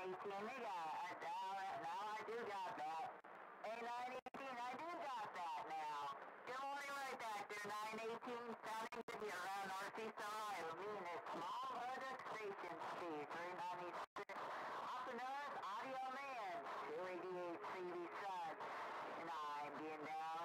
918, we got it. Now I do got that. Hey, 918, I do got that now. Good morning right back there, 918, sounding good here around Northeast Ohio. Me and this small other station speed, 396. Entrepreneurs, Audioman288 CD Sun, and I'm being down.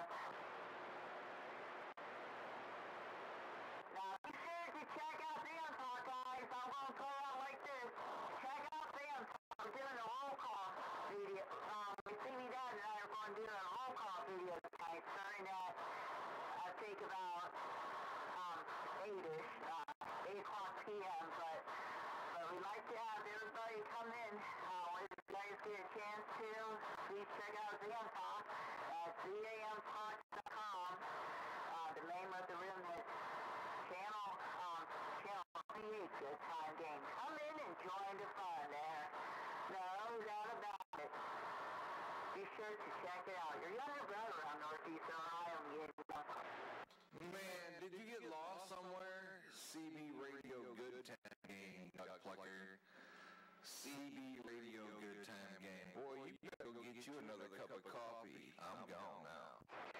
Now be sure to check out Sam Talk, guys. I'm going to play out like this. Check out Sam Talk. I'm doing a roll call video. You see me down and I'm going to do a roll call video tonight, starting at, I think about 8-ish, 8 o'clock p.m. But we like to have everybody come in. When you guys get a chance to, please check out Sam Talk at zamtalk.com. The name of the room is Channel 28, Good Time Game. Come in and join the fun there. No doubt about it. Be sure to check it out. Your younger brother around Northeast Ohio. Man, did you get lost somewhere? CB Radio Good Time Game, Duck Plucker. CB Radio Good Time Game. Boy, you better go get you another cup of coffee. I'm gone now.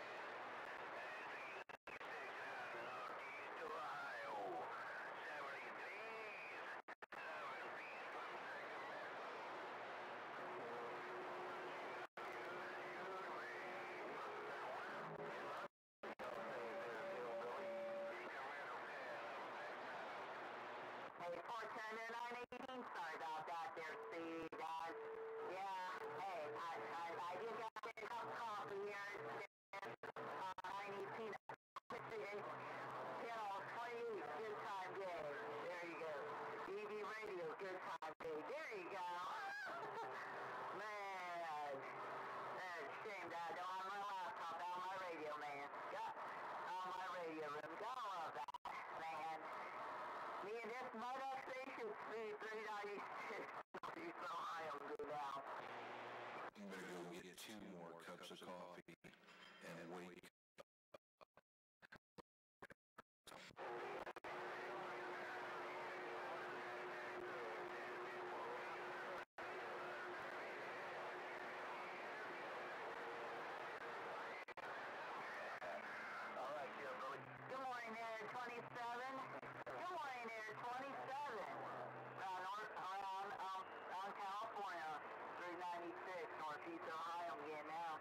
Hey, 410-918, sorry about that there, Steve, guys. Yeah, hey, I did got a cup of coffee here. 918, Channel 28, Good Time Day. There you go. EV Radio, Good Time Day. There you go. Man, that's a shame that I don't have my laptop on my radio, man. Got on my radio room. Gotta love that, man. Me and this Modoc Station Speed 396. So I am good now. You better go get 2 more cups of coffee and wake up. Good morning there, 27. Good morning there, 27. Around California, 396, Northeast Ohio, I'm getting out.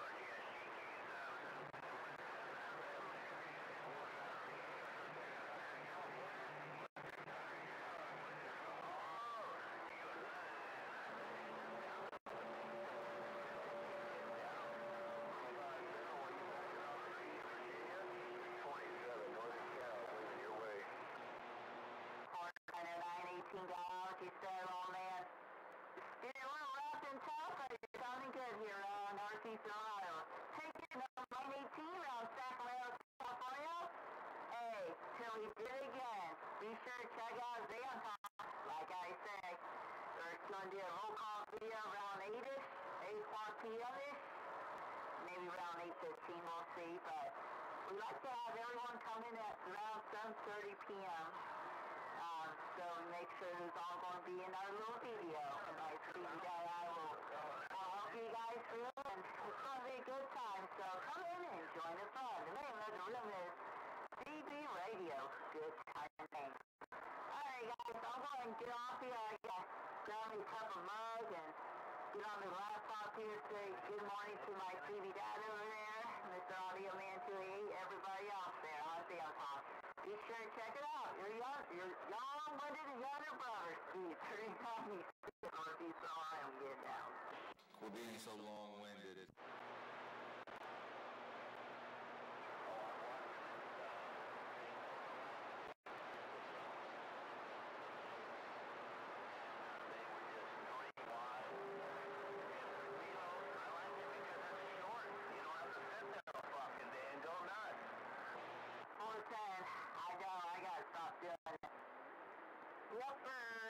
$918, you said, oh man. You're a little wrapped in tough, but you're sounding good here around Northeast Ohio. Take your number 918 around Sacramento, California. Hey, till we did it again. Be sure to check out Sam Talk. Like I said, we're going to do a roll call video around 8-ish, 8 o'clock p.m.-ish. Maybe around 8:15, we'll see, but we like to have everyone come in at around 7:30 p.m. So we make sure it's all going to be in our little video. And I see that I will help you guys through, and it's going to be a good time. So come in and join the fun. The name of the room is CB Radio. Good time name. Alright guys, I'm going to get off here. I got grab me a cup of mug and get on the laptop here, say good morning to my CB dad over there, Mr. Audioman288, everybody else there on Sam Talk. Be sure to check it out. Your long-winded younger brother, Steve, 396, Northeast Ohio, I'm getting down. We're being so long-winded. I know, I gotta stop doing it. Yep,